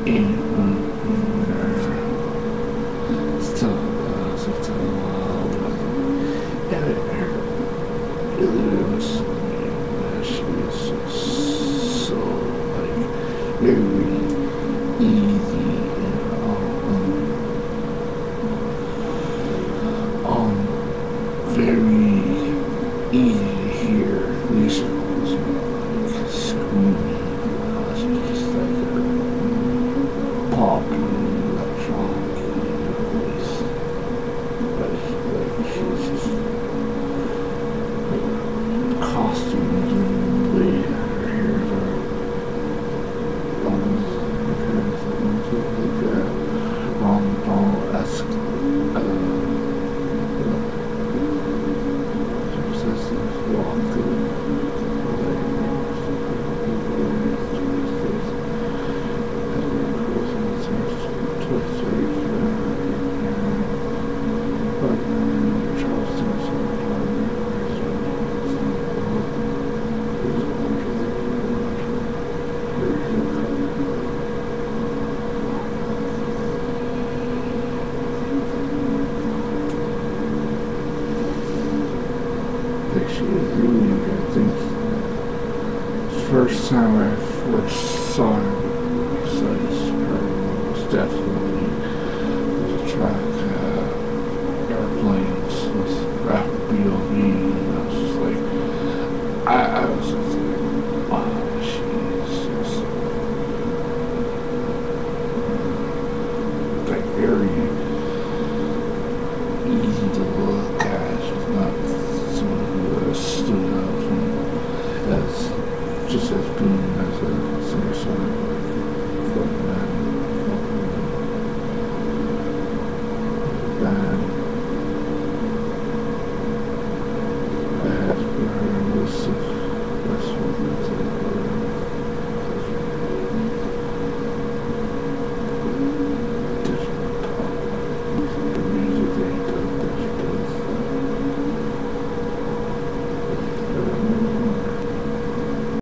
And still, so and it really was she was so like very easy and very easy to hear Lisa was like screaming. She was just like her popping electronic voice. Like she was just costumes and the way her hair was like that Ron Paul-esque obsessive walk through she was really good. I think the first time I first saw her besides her was definitely the track.